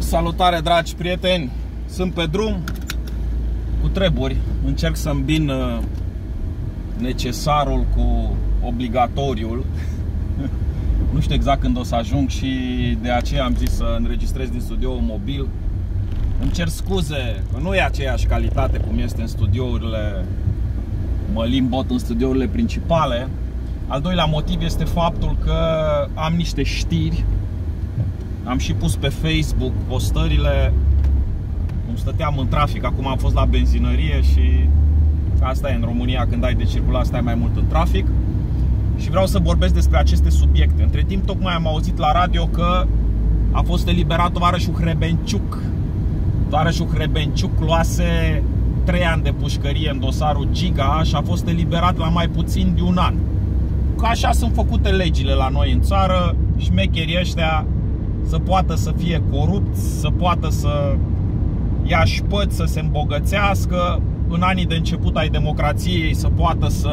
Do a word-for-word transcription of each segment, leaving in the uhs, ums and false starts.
Salutare, dragi prieteni! Sunt pe drum cu treburi. Încerc să îmbin necesarul cu obligatoriul. Nu știu exact când o să ajung și de aceea am zis să înregistrez din studioul mobil. Îmi cer scuze că nu e aceeași calitate cum este în studiourile Mălin Bot, în studiourile principale. Al doilea motiv este faptul că am niște știri. Am și pus pe Facebook postările cum stăteam în trafic. Acum am fost la benzinărie și asta e în România, când ai de circulat stai mai mult în trafic. Și vreau să vorbesc despre aceste subiecte. Între timp tocmai am auzit la radio că a fost eliberat tovarășul Hrebenciuc. Tovarășul Hrebenciuc luase trei ani de pușcărie în dosarul Giga și a fost eliberat la mai puțin de un an. Că așa sunt făcute legile la noi în țară. Șmecherii ăștia să poată să fie corupți, să poată să ia șpăți, să se îmbogățească. În anii de început ai democrației să poată să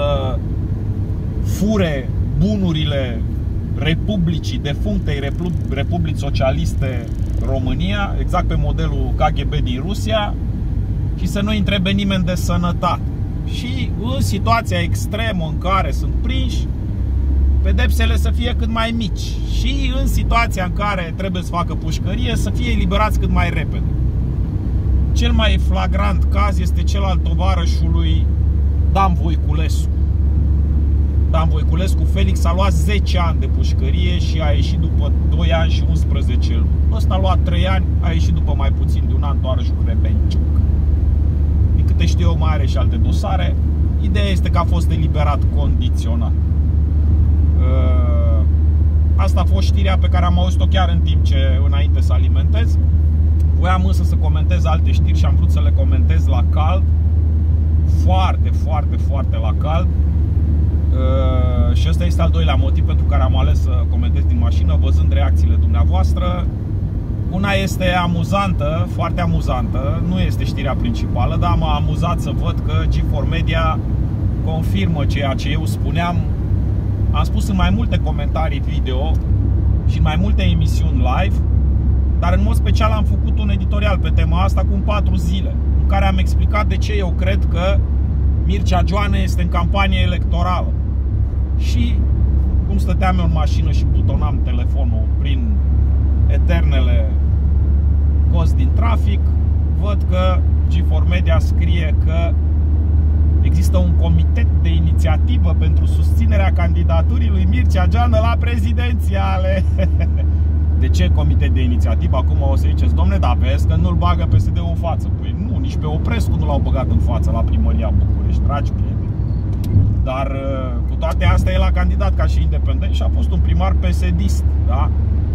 fure bunurile republicii, defunctei Republici Socialiste România, exact pe modelul K G B din Rusia, și să nu-i întrebe nimeni de sănătate. Și în situația extremă în care sunt prinși, pedepsele să fie cât mai mici. Și în situația în care trebuie să facă pușcărie, să fie eliberați cât mai repede. Cel mai flagrant caz este cel al tovarășului Dan Voiculescu. Dan Voiculescu Felix a luat zece ani de pușcărie și a ieșit după doi ani și unsprezece luni. Ăsta a luat trei ani, a ieșit după mai puțin de un an, tovarășul Hrebenciuc. Din câte știu eu, mai are și alte dosare. Ideea este că a fost eliberat condiționat. Asta a fost știrea pe care am auzit-o chiar în timp ce înainte să alimentez. Voiam însă să comentez alte știri și am vrut să le comentez la cald. Foarte, foarte, foarte la cald. Și ăsta este al doilea motiv pentru care am ales să comentez din mașină, văzând reacțiile dumneavoastră. Una este amuzantă, foarte amuzantă. Nu este știrea principală, dar m-a amuzat să văd că G patru Media confirmă ceea ce eu spuneam. Am spus în mai multe comentarii video și în mai multe emisiuni live, dar în mod special am făcut un editorial pe tema asta cu patru zile, în care am explicat de ce eu cred că Mircea Joană este în campanie electorală. Și cum stăteam eu în mașină și butonam telefonul prin eternele cozi din trafic, văd că G patru Media scrie că există un comitet de inițiativă pentru susținerea candidaturii lui Mircea Joană la prezidențiale. De ce comitet de inițiativă? Acum o să ziceți, domne, da, vezi că nu-l bagă P S D-ul în față. Păi nu, nici pe Oprescu nu l-au băgat în față la primăria București, dragi prieteni. Dar cu toate astea el a candidat ca și independent și a fost un primar P S D-ist, da?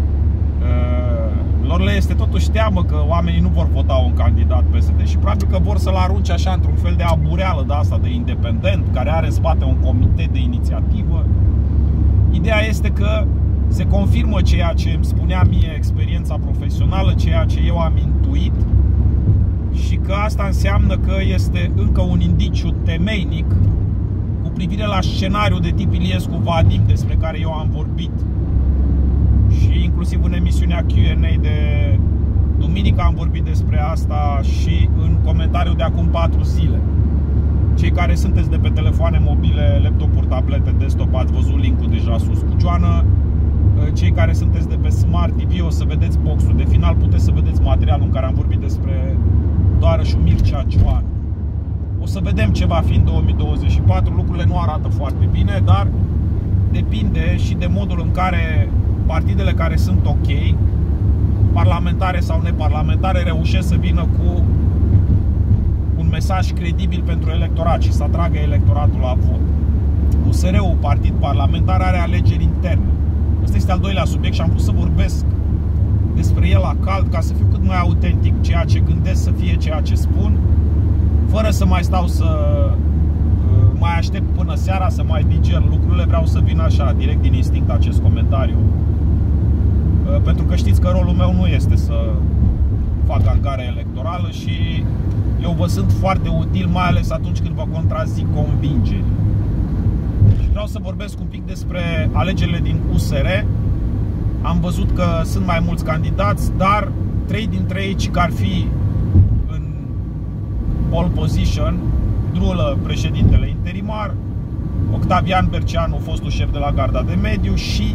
Lor le este totuși teamă că oamenii nu vor vota un candidat P S D și probabil că vor să-l arunce așa într-un fel de abureală de asta de independent, care are în spate un comitet de inițiativă. Ideea este că se confirmă ceea ce îmi spunea mie experiența profesională, ceea ce eu am intuit, și că asta înseamnă că este încă un indiciu temeinic cu privire la scenariul de tip Iliescu Vadim despre care eu am vorbit. Și inclusiv în emisiunea Q and A de duminică am vorbit despre asta și în comentariul de acum patru zile. Cei care sunteți de pe telefoane mobile, laptopuri, tablete, desktop, ați văzut link-ul deja sus cu Joană. Cei care sunteți de pe Smart T V o să vedeți boxul de final, puteți să vedeți materialul în care am vorbit despre tovarășul Mircea Joană. O să vedem ce va fi în două mii douăzeci și patru. Lucrurile nu arată foarte bine, dar depinde și de modul în care partidele care sunt ok, parlamentare sau neparlamentare, reușesc să vină cu un mesaj credibil pentru electorat și să atragă electoratul la vot. U S R-ul, partid parlamentar, are alegeri interne. Ăsta este al doilea subiect și am vrut să vorbesc despre el la cald, ca să fiu cât mai autentic. Ceea ce gândesc să fie ceea ce spun, fără să mai stau să mai aștept până seara să mai diger lucrurile. Vreau să vin așa, direct din instinct, acest comentariu, pentru că știți că rolul meu nu este să fac angare electorală și eu vă sunt foarte util, mai ales atunci când vă contrazic convingeri. Și vreau să vorbesc un pic despre alegerile din U S R. Am văzut că sunt mai mulți candidați, dar trei dintre ei ci că ar fi în pole position: Drulă, președintele interimar, Octavian Berceanu, fostul șef de la Garda de Mediu, și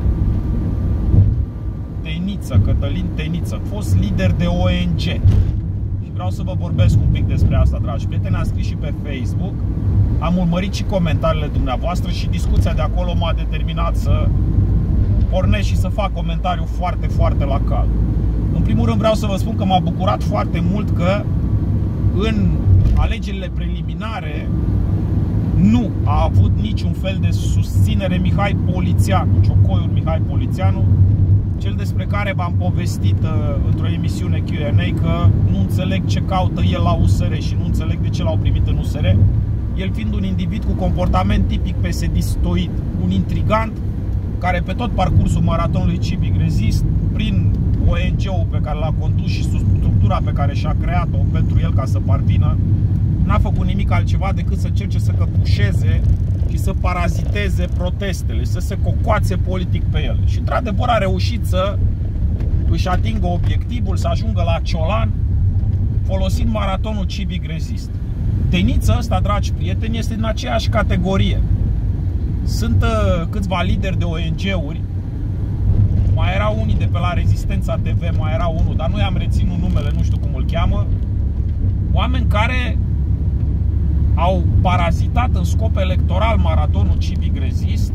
Teniță, Cătălin Teniță, fost lider de O N G. Și vreau să vă vorbesc un pic despre asta, dragi prieteni. Am scris și pe Facebook, am urmărit și comentariile dumneavoastră și discuția de acolo m-a determinat să pornesc și să fac comentariu foarte, foarte la cald. În primul rând vreau să vă spun că m-a bucurat foarte mult că în alegerile preliminare nu a avut niciun fel de susținere Mihai Polițianu, ciocoiul Mihai Polițianu, cel despre care v-am povestit uh, într-o emisiune Q and A că nu înțeleg ce caută el la U S R și nu înțeleg de ce l-au primit în U S R, el fiind un individ cu comportament tipic P S D-stoid, un intrigant care pe tot parcursul maratonului Civic Rezist, prin O N G-ul pe care l-a condus și structura pe care și-a creat-o pentru el ca să parvină, n-a făcut nimic altceva decât să încerce să căpușeze și să paraziteze protestele, să se cocoațe politic pe el. Și într-adevăr a reușit să își atingă obiectivul, să ajungă la Ciolan folosind maratonul Civic Rezist. Teniță ăsta, dragi prieteni, este în aceeași categorie. Sunt uh, câțiva lideri de O N G-uri, mai erau unii de pe la Rezistența T V, mai era unul, dar nu i-am reținut numele, nu știu cum îl cheamă, oameni care au parazitat în scop electoral maratonul Civic Rezist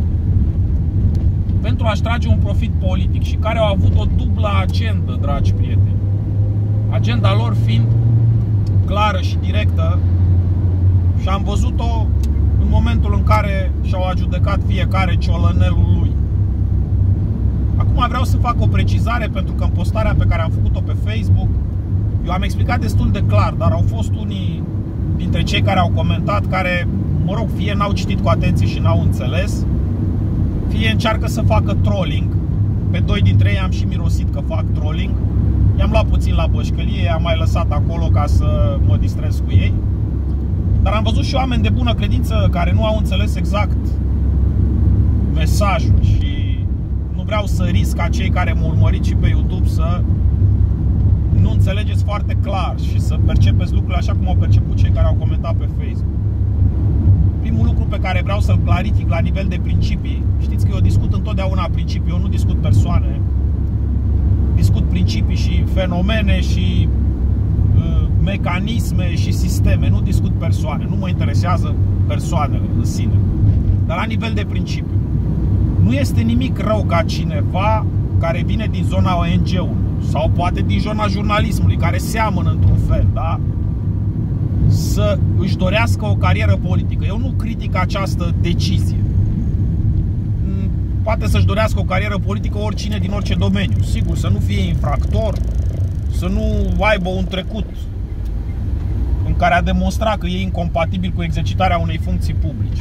pentru a-și trage un profit politic și care au avut o dublă agendă, dragi prieteni. Agenda lor fiind clară și directă și am văzut-o în momentul în care și-au adjudecat fiecare ciolănelul lui. Acum vreau să fac o precizare, pentru că în postarea pe care am făcut-o pe Facebook eu am explicat destul de clar, dar au fost unii dintre cei care au comentat care, mă rog, fie n-au citit cu atenție și n-au înțeles, fie încearcă să facă trolling. Pe doi dintre ei am și mirosit că fac trolling. I-am luat puțin la bășcălie, i-am mai lăsat acolo ca să mă distrez cu ei. Dar am văzut și oameni de bună credință care nu au înțeles exact mesajul și nu vreau să risc ca cei care mă urmăriți și pe YouTube să nu înțelegeți foarte clar și să percepeți lucrurile așa cum au perceput cei care au comentat pe Facebook. Primul lucru pe care vreau să-l clarific la nivel de principii, știți că eu discut întotdeauna principii, eu nu discut persoane, discut principii și fenomene și uh, mecanisme și sisteme, nu discut persoane, nu mă interesează persoanele în sine. Dar la nivel de principiu, nu este nimic rău ca cineva care vine din zona O N G-ului sau poate din zona jurnalismului, care seamănă într-un fel, da? Să își dorească o carieră politică. Eu nu critic această decizie. Poate să-și dorească o carieră politică oricine din orice domeniu. Sigur, să nu fie infractor, să nu aibă un trecut în care a demonstrat că e incompatibil cu exercitarea unei funcții publice.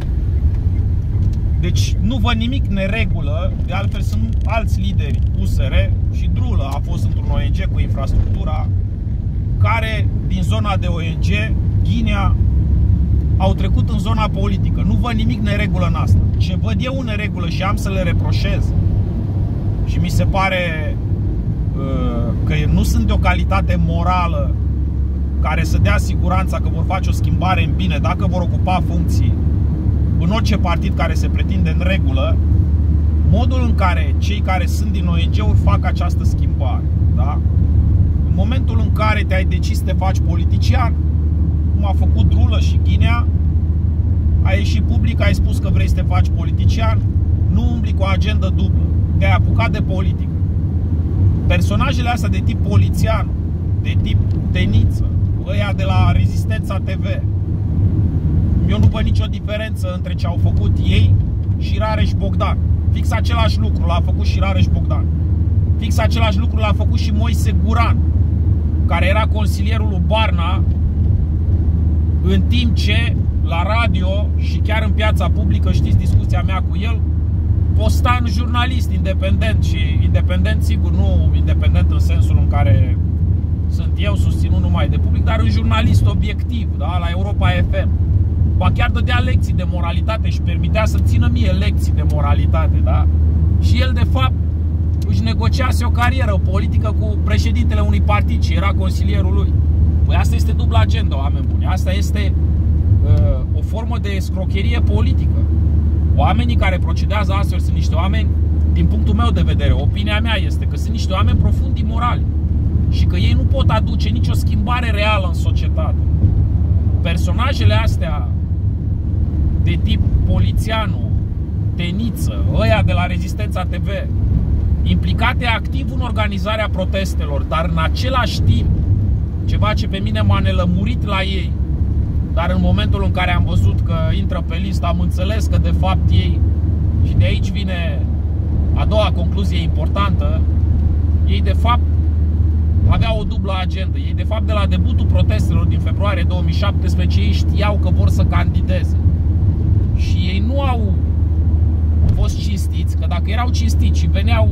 Deci nu văd nimic neregulă. De altfel sunt alți lideri U S R și Drulă a fost într-un O N G cu infrastructura, care din zona de O N G, Ghinea, au trecut în zona politică. Nu văd nimic neregulă în asta. Ce văd eu în neregulă și am să le reproșez și mi se pare uh, că nu sunt de o calitate morală care să dea siguranța că vor face o schimbare în bine dacă vor ocupa funcții în orice partid care se pretinde în regulă, modul în care cei care sunt din O N G-uri fac această schimbare, da? În momentul în care te-ai decis să te faci politician, cum a făcut Drulă și Ghinea, ai ieșit public, ai spus că vrei să te faci politician, nu umbli cu o agendă dublă, te-ai apucat de politică. Personajele astea de tip Polițian, de tip Teniță, ăia de la Rezistența T V, eu nu văd nicio diferență între ce au făcut ei și Rareș Bogdan. Fix același lucru l-a făcut și Rareș Bogdan. Fix același lucru l-a făcut și Moise Guran, care era consilierul lui Barna, în timp ce la radio și chiar în piața publică, știți discuția mea cu el, posta în jurnalist independent. Și independent, sigur, nu independent în sensul în care sunt eu, susținut numai de public, dar un jurnalist obiectiv, da, la Europa F M. Ba chiar dădea lecții de moralitate și permitea să țină mie lecții de moralitate, da? Și el, de fapt, își negociase o carieră politică cu președintele unui partid și era consilierul lui. Păi asta este dubla agenda, oameni buni. Asta este uh, o formă de escrocherie politică. Oamenii care procedează astfel sunt niște oameni, din punctul meu de vedere, opinia mea este că sunt niște oameni profund imorali și că ei nu pot aduce nicio schimbare reală în societate. Personajele astea de tip Polițianu, Teniță, ăia de la Rezistența T V, implicate activ în organizarea protestelor, dar în același timp, ceva ce pe mine m-a nelămurit la ei, dar în momentul în care am văzut că intră pe listă, am înțeles că de fapt ei, și de aici vine a doua concluzie importantă, ei de fapt aveau o dublă agendă. Ei de fapt de la debutul protestelor din februarie două mii șaptesprezece ei știau că vor să candideze. Și ei nu au fost cinstiți, că dacă erau cinstiți și veneau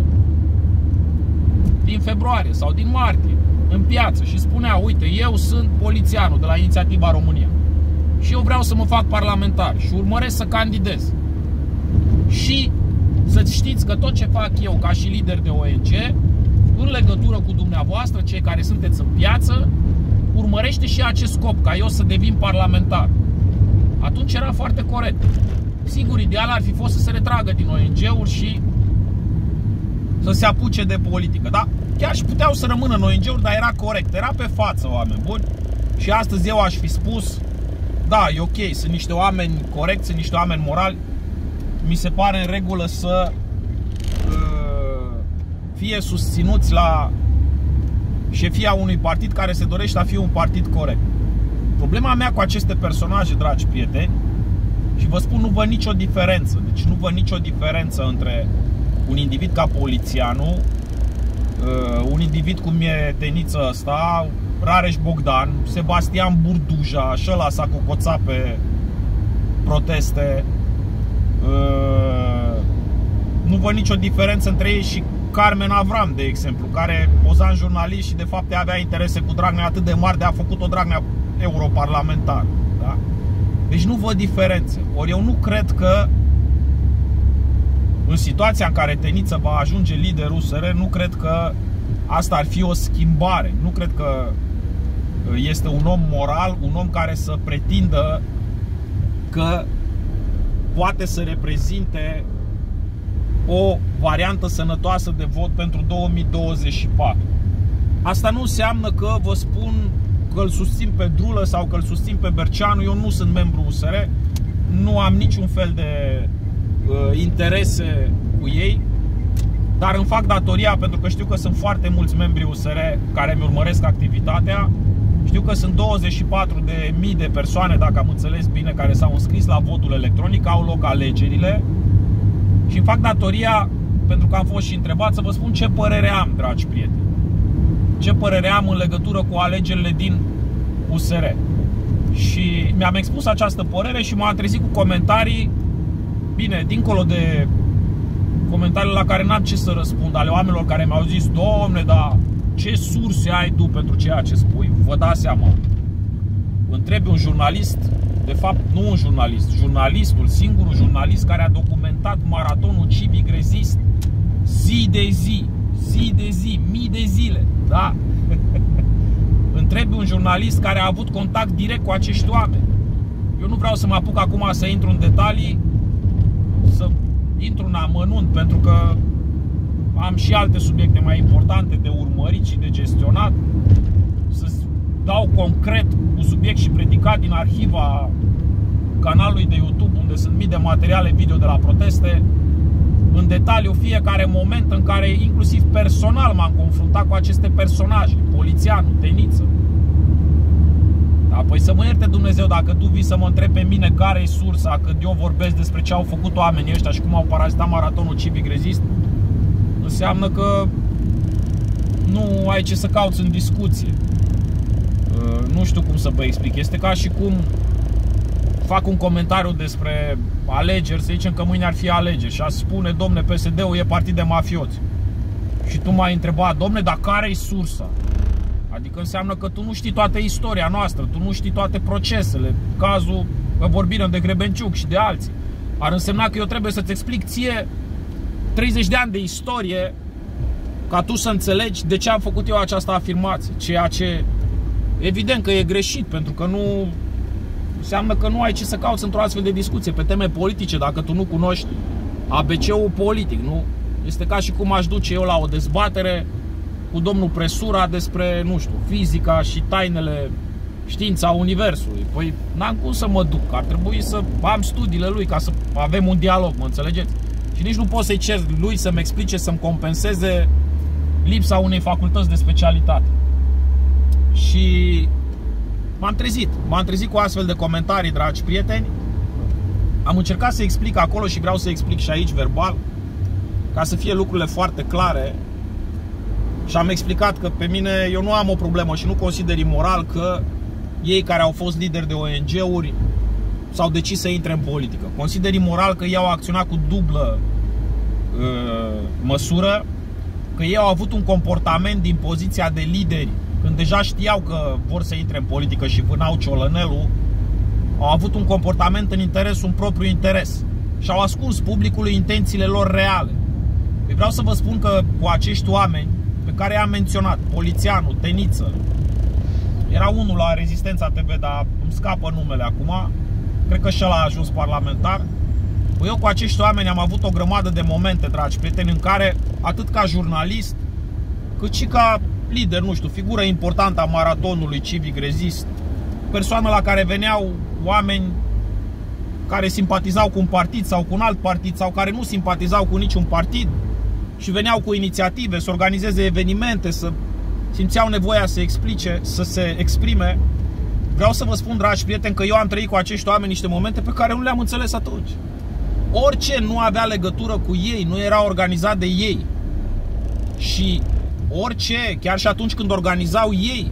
din februarie sau din martie în piață și spuneau, uite, eu sunt Polițianu de la Inițiativa România și eu vreau să mă fac parlamentar și urmăresc să candidez. Și să știți că tot ce fac eu ca și lider de O N G, în legătură cu dumneavoastră, cei care sunteți în piață, urmărește și acest scop, ca eu să devin parlamentar. Atunci era foarte corect. Sigur, ideal ar fi fost să se retragă din O N G-uri și să se apuce de politică. Da? Chiar și puteau să rămână în O N G-uri, dar era corect. Era pe față, oameni buni. Și astăzi eu aș fi spus, da, e ok, sunt niște oameni corecți, sunt niște oameni morali. Mi se pare în regulă să uh, fie susținuți la șefia unui partid care se dorește a fi un partid corect. Problema mea cu aceste personaje, dragi prieteni, și vă spun, nu văd nicio diferență. Deci nu văd nicio diferență între un individ ca Polițianu, uh, un individ cum e Teniță ăsta, Rareș Bogdan, Sebastian Burduja, și ăla s-a cocoțat pe proteste. Uh, nu văd nicio diferență între ei și Carmen Avram, de exemplu, care poza în jurnalist și de fapt avea interese cu Dragnea atât de mari de a făcut o Dragnea europarlamentar. Da? Deci nu văd diferențe. Ori eu nu cred că în situația în care Teniță va ajunge lider U S R, nu cred că asta ar fi o schimbare. Nu cred că este un om moral, un om care să pretindă că poate să reprezinte o variantă sănătoasă de vot pentru două mii douăzeci și patru. Asta nu înseamnă că vă spun că îl susțin pe Drulă sau că îl susțin pe Berceanu. Eu nu sunt membru U S R, nu am niciun fel de uh, interese cu ei, dar îmi fac datoria pentru că știu că sunt foarte mulți membri U S R care mi urmăresc activitatea. Știu că sunt douăzeci și patru de mii de persoane, dacă am înțeles bine, care s-au înscris la votul electronic, au loc alegerile. Și îmi fac datoria, pentru că am fost și întrebat, să vă spun ce părere am, dragi prieteni. Ce părere am în legătură cu alegerile din U S R. Și mi-am expus această părere și m-am trezit cu comentarii, bine, dincolo de comentariile la care n-am ce să răspund, ale oamenilor care mi-au zis, domne, dar ce surse ai tu pentru ceea ce spui? Vă dați seama. Întrebi un jurnalist, de fapt nu un jurnalist, jurnalistul, singurul jurnalist care a documentat maratonul Civic Rezist zi de zi, zi de zi, mii de zile, da? Întrebi un jurnalist care a avut contact direct cu acești oameni. Eu nu vreau să mă apuc acum să intru în detalii, să intru în amănunt, pentru că am și alte subiecte mai importante de urmărit și de gestionat. Să dau concret un subiect și predicat din arhiva canalului de YouTube, unde sunt mii de materiale video de la proteste, în detaliu fiecare moment în care inclusiv personal m-am confruntat cu aceste personaje, Polițianu, Teniță. Apoi să mă ierte Dumnezeu dacă tu vii să mă întrebi pe mine care e sursa când eu vorbesc despre ce au făcut oamenii ăștia și cum au parazitat maratonul Civic Rezist, înseamnă că nu ai ce să cauți în discuție. Nu știu cum să vă explic. Este ca și cum fac un comentariu despre alegeri, să zicem că mâine ar fi alegeri și a spune, domne, P S D-ul e partid de mafioți. Și tu m-ai întrebat, domne, dar care e sursa? Adică înseamnă că tu nu știi toată istoria noastră, tu nu știi toate procesele. Cazul, că vorbim de Grebenciuc și de alții. Ar însemna că eu trebuie să-ți explic ție treizeci de ani de istorie ca tu să înțelegi de ce am făcut eu această afirmație. Ceea ce evident că e greșit, pentru că nu înseamnă că nu ai ce să cauți într-o astfel de discuție pe teme politice dacă tu nu cunoști A B C-ul politic, nu? Este ca și cum aș duce eu la o dezbatere cu domnul Presura despre, nu știu, fizica și tainele, știința Universului. Păi n-am cum să mă duc, ar trebui să am studiile lui ca să avem un dialog, mă înțelegeți? Și nici nu pot să-i cer lui să-mi explice, să-mi compenseze lipsa unei facultăți de specialitate. Și m-am trezit, m-am trezit cu astfel de comentarii, dragi prieteni. Am încercat să explic acolo și vreau să explic și aici verbal, ca să fie lucrurile foarte clare. Și am explicat că pe mine, eu nu am o problemă și nu consider imoral că ei care au fost lideri de O N G-uri s-au decis să intre în politică. Consider imoral că ei au acționat cu dublă uh, măsură, că ei au avut un comportament din poziția de lideri, când deja știau că vor să intre în politică și vânau ciolănelul, au avut un comportament în interesul, în propriu interes și au ascuns publicului intențiile lor reale. Păi vreau să vă spun că cu acești oameni pe care i-am menționat, Polițianu, Teniță, era unul la Rezistența T V, dar îmi scapă numele acum, cred că și ăla a ajuns parlamentar. Păi eu cu acești oameni am avut o grămadă de momente, dragi prieteni, în care, atât ca jurnalist, cât și ca lider, nu știu, figură importantă a maratonului Civic Rezist, persoană la care veneau oameni care simpatizau cu un partid sau cu un alt partid, sau care nu simpatizau cu niciun partid și veneau cu inițiative, să organizeze evenimente, să simțeau nevoia să explice, să se exprime. Vreau să vă spun, dragi prieteni, că eu am trăit cu acești oameni niște momente pe care nu le-am înțeles atunci. Orice nu avea legătură cu ei, nu era organizat de ei. Și orice, chiar și atunci când organizau ei,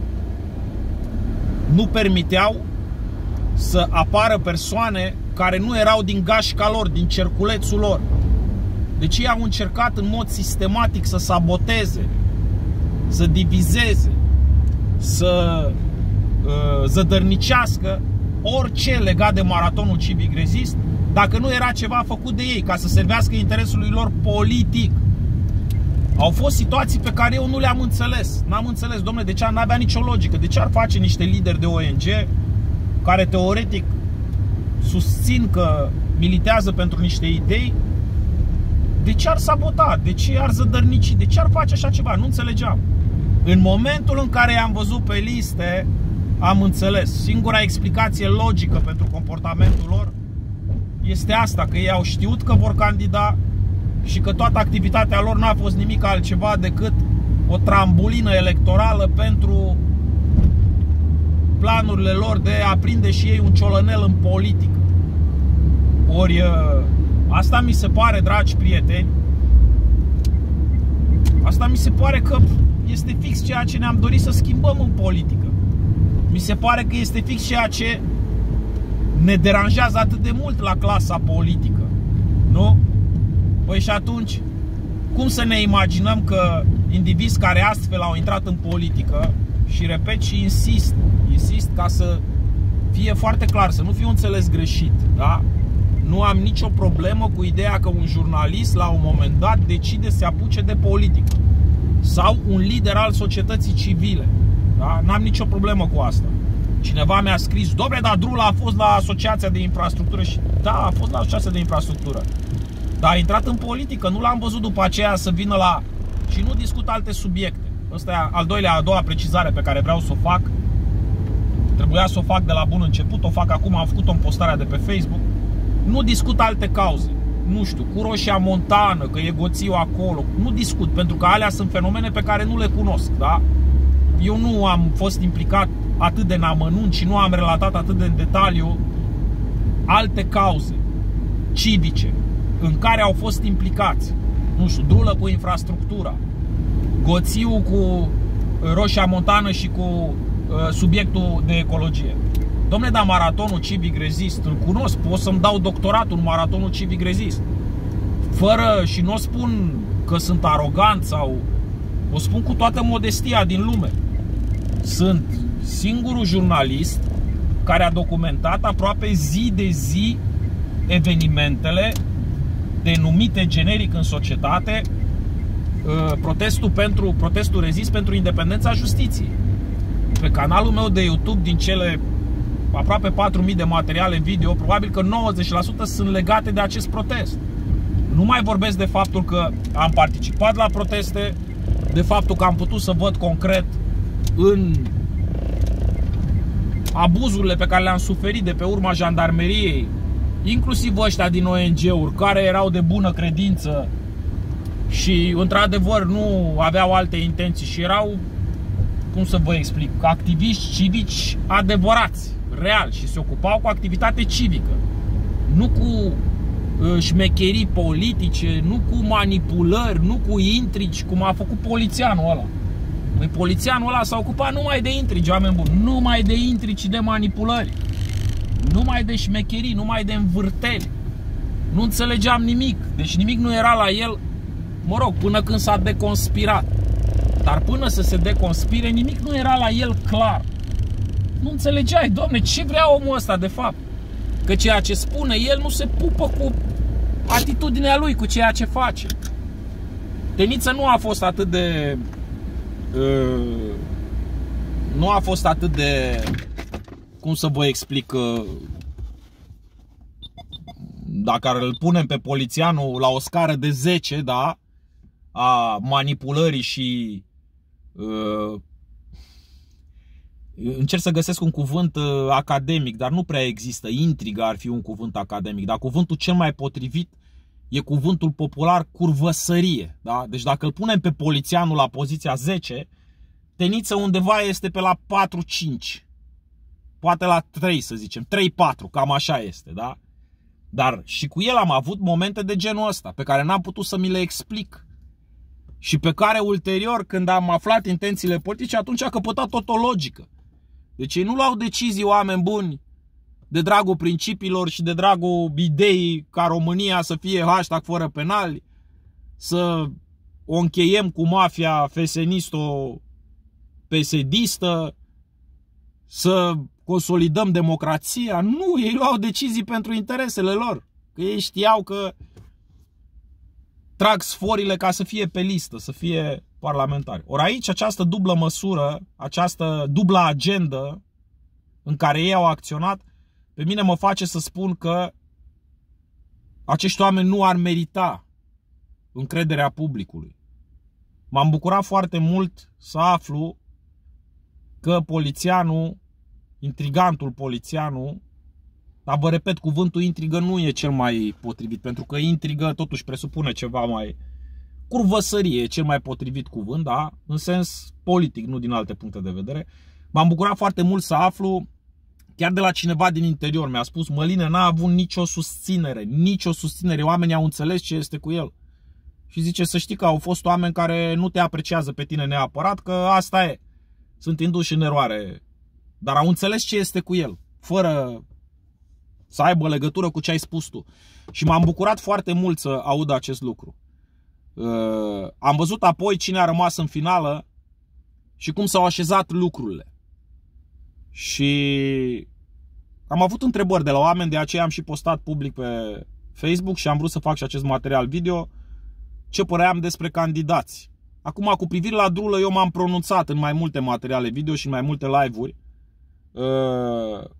nu permiteau să apară persoane care nu erau din gașca lor, din cerculețul lor. Deci ei au încercat în mod sistematic să saboteze, să divizeze, să uh, zădărnicească orice legat de maratonul Civic Rezist, dacă nu era ceva făcut de ei, ca să servească interesului lor politic. Au fost situații pe care eu nu le-am înțeles. N-am înțeles, domnule, de ce n-avea nicio logică. De ce ar face niște lideri de O N G care teoretic susțin că militează pentru niște idei, de ce ar sabota? De ce ar zădărnici? De ce ar face așa ceva? Nu înțelegeam. În momentul în care i-am văzut pe liste, am înțeles. Singura explicație logică pentru comportamentul lor este asta, că ei au știut că vor candida și că toată activitatea lor n-a fost nimic altceva decât o trambulină electorală pentru planurile lor de a prinde și ei un ciolănel în politică. Ori asta mi se pare, dragi prieteni, asta mi se pare că este fix ceea ce ne-am dorit să schimbăm în politică. Mi se pare că este fix ceea ce ne deranjează atât de mult la clasa politică. Nu? Păi și atunci, cum să ne imaginăm că indivizi care astfel au intrat în politică, și repet și insist, insist ca să fie foarte clar, să nu fiu înțeles greșit, da? Nu am nicio problemă cu ideea că un jurnalist la un moment dat decide să se apuce de politică sau un lider al societății civile, da? N-am nicio problemă cu asta. Cineva mi-a scris: dobre, dar Drula a fost la Asociația de Infrastructură. Și da, a fost la Asociația de Infrastructură, dar a intrat în politică. Nu l-am văzut după aceea să vină la... Și nu discut alte subiecte. Asta e al doilea, a doua precizare pe care vreau să o fac. Trebuia să o fac de la bun început, o fac acum, am făcut-o în postarea de pe Facebook. Nu discut alte cauze. Nu știu, cu Roșia Montană, că e Goțiu acolo. Nu discut, pentru că alea sunt fenomene pe care nu le cunosc, da? Eu nu am fost implicat atât de în amănunt și nu am relatat atât de în detaliu alte cauze civice în care au fost implicați. Nu știu, Drulă cu infrastructura, Goțiu cu Roșia Montană și cu uh, subiectul de ecologie. Dom'le, dar maratonul Civic Rezist îl cunosc, pot să-mi dau doctoratul în maratonul Civic Rezist. Fără, și nu o spun că sunt arogant sau... O spun cu toată modestia din lume. Sunt singurul jurnalist care a documentat aproape zi de zi evenimentele denumite generic în societate protestul, pentru, protestul rezist pentru independența justiției. Pe canalul meu de YouTube, din cele aproape patru mii de materiale video, probabil că nouăzeci la sută sunt legate de acest protest. Nu mai vorbesc de faptul că am participat la proteste, de faptul că am putut să văd concret în abuzurile pe care le-am suferit de pe urma jandarmeriei, inclusiv ăștia din O N G-uri care erau de bună credință și într-adevăr nu aveau alte intenții și erau, cum să vă explic, activiști civici adevărați, real, și se ocupau cu activitate civică, nu cu șmecherii politice, nu cu manipulări, nu cu intrigi, cum a făcut polițianul ăla. Păi polițianul ăla s-a ocupat numai de intrigi, oameni buni, numai de intrigi și de manipulări, numai de șmecherii, numai de învârteli. Nu înțelegeam nimic, deci nimic nu era la el, mă rog, până când s-a deconspirat. Dar până să se deconspire, nimic nu era la el clar. Nu înțelegeai, domne, ce vrea omul ăsta de fapt? Că ceea ce spune el nu se pupă cu atitudinea lui, cu ceea ce face. Teniță nu a fost atât de... Uh, nu a fost atât de... Cum să vă explic? Uh, dacă îl punem pe polițianul la o scară de zece, da, a manipulării și... Uh, încerc să găsesc un cuvânt uh, academic, dar nu prea există. Intriga ar fi un cuvânt academic, dar cuvântul cel mai potrivit e cuvântul popular curvăsărie, da? Deci dacă îl punem pe polițianul la poziția zece, Teniță undeva este pe la patru cinci, poate la trei, să zicem, trei patru, cam așa este, da? Dar și cu el am avut momente de genul ăsta, pe care n-am putut să mi le explic și pe care ulterior, când am aflat intențiile politice, atunci a căpătat tot o logică. Deci ei nu luau decizii, oameni buni, de dragul principiilor și de dragul ideii ca România să fie hashtag fără penali, să o încheiem cu mafia fesenisto-P S D-istă, să consolidăm democrația. Nu, ei luau decizii pentru interesele lor, că ei știau că trag sforile ca să fie pe listă, să fie parlamentari. Ori aici această dublă măsură, această dublă agendă în care ei au acționat, pe mine mă face să spun că acești oameni nu ar merita încrederea publicului. M-am bucurat foarte mult să aflu că polițianul, intrigantul polițianul, dar vă repet, cuvântul intrigă nu e cel mai potrivit, pentru că intrigă totuși presupune ceva mai... Curvăsărie e cel mai potrivit cuvânt, da? În sens politic, nu din alte puncte de vedere. M-am bucurat foarte mult să aflu, chiar de la cineva din interior, mi-a spus: Măline, n-a avut nicio susținere, nicio susținere, oamenii au înțeles ce este cu el. Și zice, să știi că au fost oameni care nu te apreciază pe tine neapărat, că asta e, sunt induși în eroare, dar au înțeles ce este cu el, fără să aibă legătură cu ce ai spus tu. Și m-am bucurat foarte mult să aud acest lucru. Uh, am văzut apoi cine a rămas în finală și cum s-au așezat lucrurile. Și am avut întrebări de la oameni, de aceea am și postat public pe Facebook și am vrut să fac și acest material video, ce părere am despre candidați. Acum, cu privire la Drulă, eu m-am pronunțat în mai multe materiale video și în mai multe live-uri. Uh,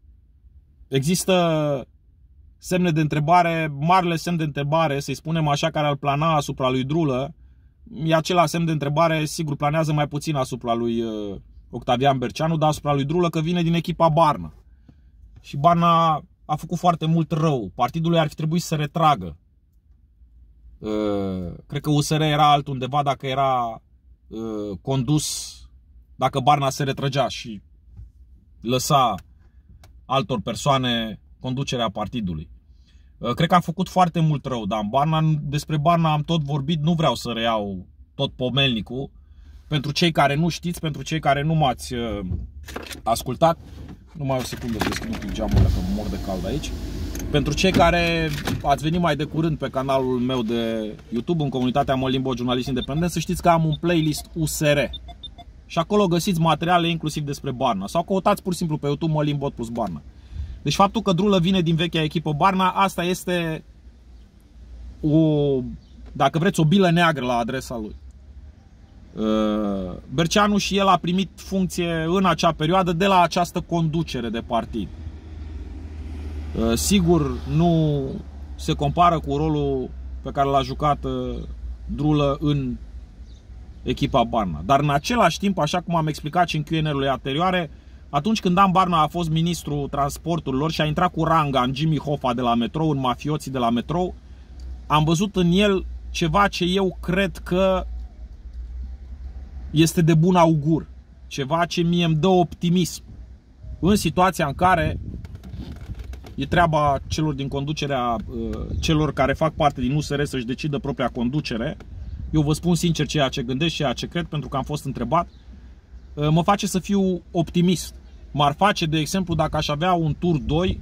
există semne de întrebare, marele semn de întrebare, să-i spunem așa, care ar plana asupra lui Drulă. E acela semn de întrebare, sigur, planează mai puțin asupra lui uh, Octavian Berceanu, dar asupra lui Drulă, că vine din echipa Barna. Și Barna a făcut foarte mult rău. Partidului ar fi trebuit să se retragă. Uh, cred că U S R era altundeva dacă era uh, condus, dacă Barna se retrăgea și lăsa altor persoane conducerea partidului. Uh, cred că am făcut foarte mult rău, dar Barna, despre Barna am tot vorbit, nu vreau să reiau tot pomelnicul. Pentru cei care nu știți, pentru cei care nu m-ați uh, ascultat, numai o secundă să deschid un pic geamul dacă mă mor de cald aici. Pentru cei care ați venit mai de curând pe canalul meu de YouTube, în comunitatea Mălin Bot, jurnalist independent, să știți că am un playlist U S R. Și acolo găsiți materiale inclusiv despre Barna. Sau căutați pur și simplu pe YouTube Mălin Bot plus Barna. Deci faptul că Drulă vine din vechea echipă Barna, asta este o, dacă vreți, o bilă neagră la adresa lui. Berceanu și el a primit funcție în acea perioadă de la această conducere de partid. Sigur, nu se compară cu rolul pe care l-a jucat Drulă în echipa Barna. Dar în același timp, așa cum am explicat și în Q and A-urile anterioare, atunci când Dan Barna a fost ministrul transporturilor și a intrat cu ranga în Jimmy Hoffa de la Metrou, în mafioții de la Metrou, am văzut în el ceva ce eu cred că este de bun augur. Ceva ce mie îmi dă optimism. În situația în care e treaba celor din conducerea, celor care fac parte din U S R să-și decidă propria conducere. Eu vă spun sincer ceea ce gândesc, ceea ce cred, pentru că am fost întrebat. Mă face să fiu optimist. M-ar face, de exemplu, dacă aș avea un tur doi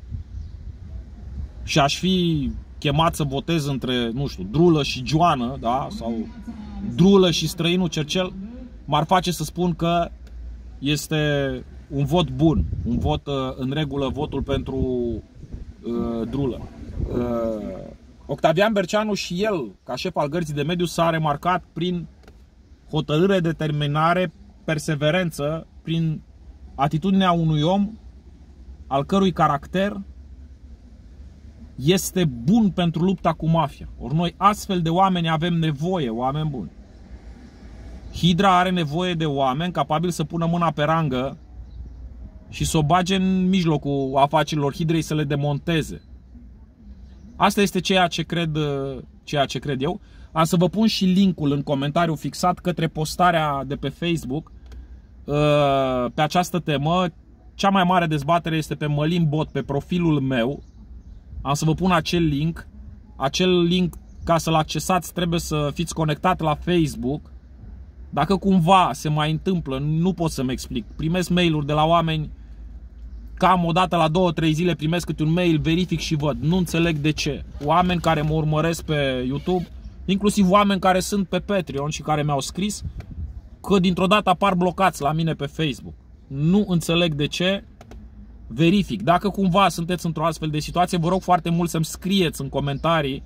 și aș fi chemat să votez între, nu știu, Drulă și Joană, da? Sau Drulă și străinul Cercel, m-ar face să spun că este un vot bun, un vot în regulă, votul pentru uh, Drulă. Uh, Octavian Berceanu și el, ca șef al Gărzii de Mediu, s-a remarcat prin hotărâre, determinare, perseverență, prin atitudinea unui om al cărui caracter este bun pentru lupta cu mafia. Ori noi astfel de oameni avem nevoie, oameni buni. Hidra are nevoie de oameni capabili să pună mâna pe rangă și să o bage în mijlocul afacerilor Hidrei, să le demonteze. Asta este ceea ce cred, ceea ce cred eu. Am să vă pun și linkul în comentariu fixat către postarea de pe Facebook pe această temă. Cea mai mare dezbatere este pe Mălin Bot, pe profilul meu. Am să vă pun acel link. Acel link, ca să-l accesați, trebuie să fiți conectat la Facebook. Dacă cumva se mai întâmplă, nu pot să-mi explic. Primesc mail-uri de la oameni, cam o dată la două trei zile primesc câte un mail, verific și văd. Nu înțeleg de ce. Oameni care mă urmăresc pe YouTube, inclusiv oameni care sunt pe Patreon și care mi-au scris că dintr-o dată apar blocați la mine pe Facebook. Nu înțeleg de ce. Verific. Dacă cumva sunteți într-o astfel de situație, vă rog foarte mult să-mi scrieți în comentarii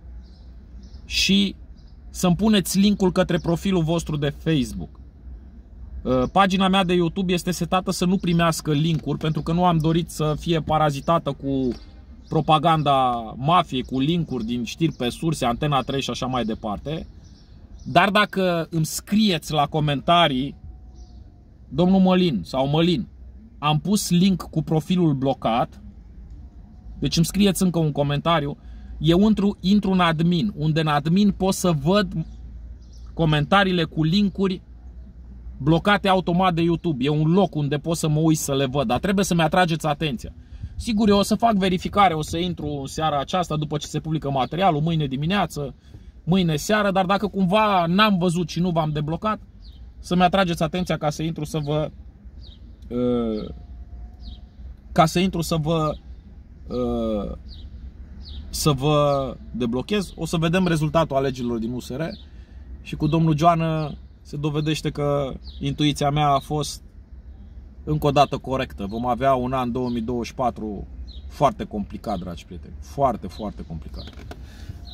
și să-mi puneți linkul către profilul vostru de Facebook. Pagina mea de YouTube este setată să nu primească linkuri, pentru că nu am dorit să fie parazitată cu propaganda mafiei, cu linkuri din știri pe surse, Antena trei și așa mai departe. Dar dacă îmi scrieți la comentarii: domnul Mălin sau Mălin, am pus link cu profilul blocat, deci îmi scrieți încă un comentariu, eu intru, intru în admin, unde în admin pot să văd comentariile cu linkuri blocate automat de YouTube. E un loc unde pot să mă uit să le văd, dar trebuie să-mi atrageți atenția. Sigur, eu o să fac verificare, o să intru în seara aceasta după ce se publică materialul, mâine dimineață, mâine seară, dar dacă cumva n-am văzut și nu v-am deblocat, să-mi atrageți atenția ca să intru să vă uh, ca să intru să vă uh, să vă deblochez. O să vedem rezultatul alegerilor din U S R și cu domnul Joană se dovedește că intuiția mea a fost încă o dată corectă. Vom avea un an două mii douăzeci și patru foarte complicat, dragi prieteni. Foarte, foarte complicat.